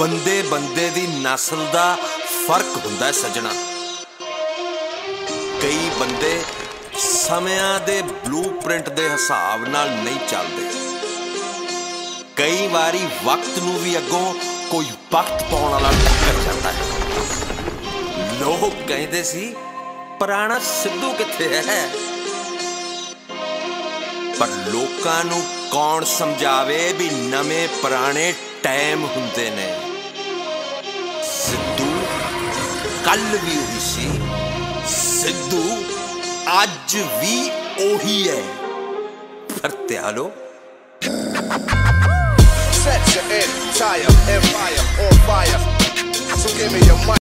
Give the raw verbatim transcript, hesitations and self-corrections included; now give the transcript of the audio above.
बंदे बंदे दी नस्ल दा फर्क हुंदा है सजना। कई बंदे समयां दे ब्लूप्रिंट दे हिसाब नाल नहीं चलदे। कई वारी वक्त नूं भी अगों कोई वक्त पाउण वाला टक्कर जाता है। लोग कहंदे सी पुराना सिद्धू कित्थे है, पर लोकां नूं कौन समझावे भी नवे पुराने टाइम हुंदे ने। सिद्धू कल भी उही सी, सिद्धू अज भी ओही है। पर त्यालो Set your entire empire on fire. So give me your money.